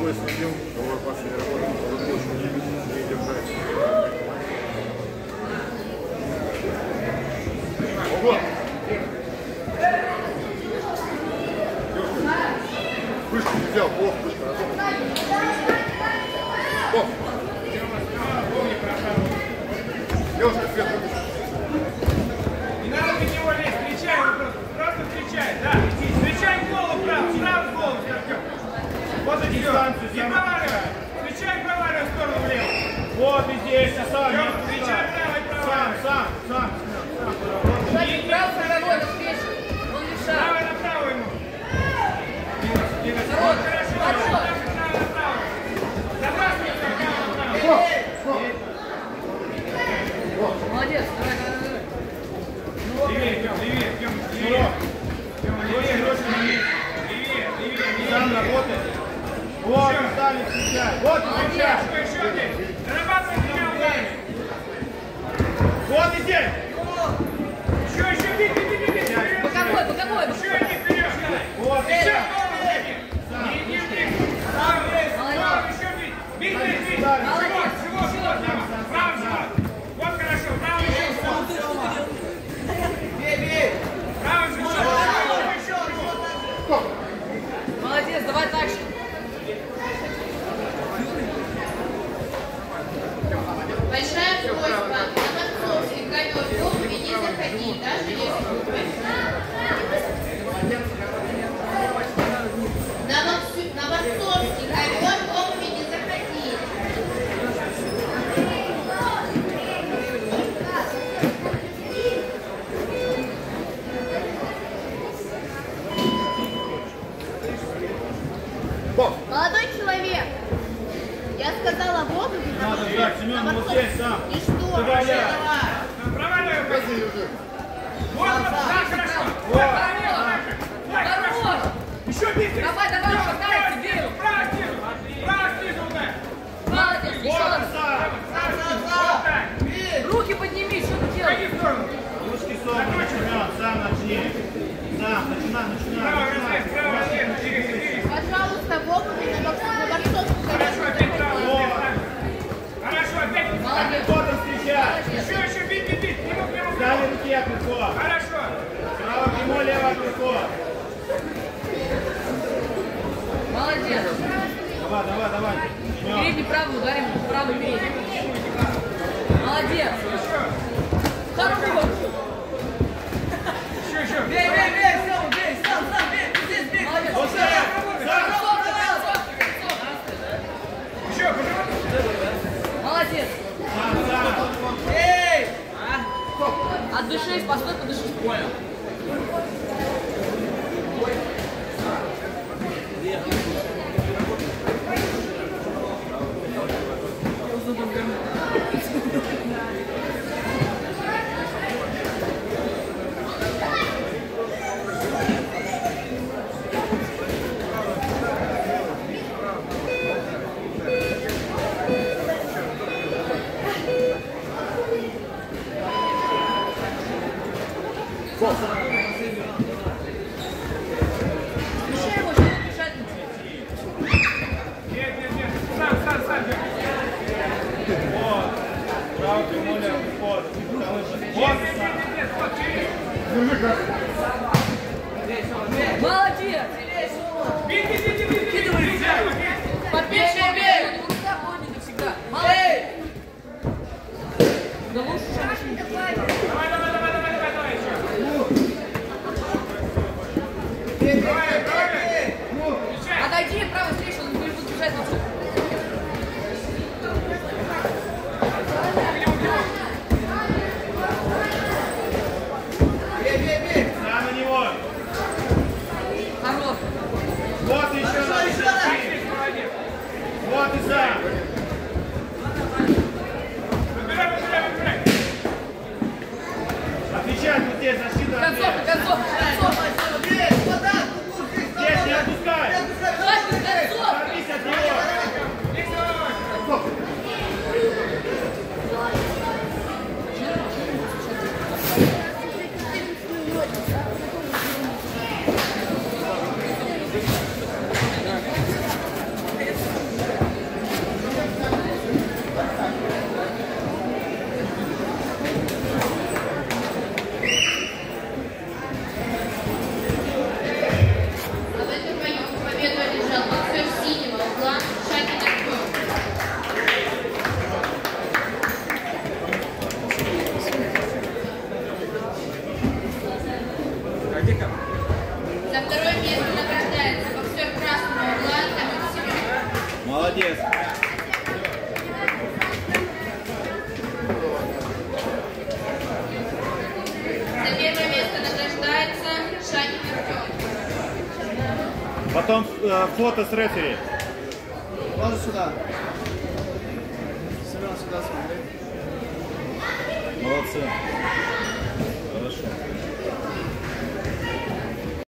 другой следил, головой пасы не работал, но очень не держать. Ого! Пышку не взял, плохо, пышка. О! Девушка, свет выпустит. Не надо на него лезть, встречай его просто встречай, да. Встречай голову право, сразу голову, Артем. Вот и дистанцию, не проваливай. Встречай, проваливай в сторону влево. Вот и здесь, а сам. Встречай право и проваливай. Сам. Кстати, право правой, навстречу. Он мешает. Право направо ему. Народ, подход. Право направо. Забрасывай, право направо. Молодец, давай. Левее, левее. Сам работает. Вот, стали встречать. Вот, встречать. Еще здесь. Зарабатывай меня ударами. Вот и здесь. Еще, бей. Боковой. Еще иди вперед. Вот, Еще голову. Не иди. Право, еще бей. Бей. Живот. Право, живот. Вот хорошо. Право, еще живот. Бей. Право, живот. Молодец, давай дальше. Большая просьба на московский ковер в обуви не заходить, даже если на московский ковер в обуви не заходить. Молодой человек, я сказала в обуви надо ждать, Семен, вот здесь сам. И что? Проваляй. Проваливай. Вот, да, хорошо. Хорош. Еще бей. Давай, шагай, тебе. Право снизу удар. Молодец, еще раз. Вот так. Руки подними, что ты Ходи делаешь? в сторону. Ручки собраны, Семен, сам начни. Сам, начинай. Право разрез. Двигайся. Пожалуйста, в обуви на борцовскую Хорошо, опять право разрез. Хорошо, опять. Молодец. Кто там встречает? Еще, бей. Прямо. Стави руки от легко. Хорошо. Право прямо, лево от легко. Молодец. Давай. Семен. Передний правый ударим, правый передний. Молодец. Хорош. Еще. Бей, сам, бей, здесь бей. Молодец. Еще. Молодец. Сам. Эй! От души, постой, по души. Понял. Сам. Вот. Право прямо, лево приход. Вот сам. Молодец. Бей. Подбей, бей. Рука поднята всегда. Молодец. Да лучше, чем машина. Давай еще. Давай. Отойди, правый встречу, он не будет бежать на все. Сам на него. Хорош. Вот еще. Вот и сам. Выбирай. Отвечать вот здесь, защита. Концов. Здесь не отпускай. Концов. Оторвись от него. Молодец. За первое место награждается Шанин Артем. Потом фото с рефери. Можно сюда. Семен, сюда смотри. Молодцы.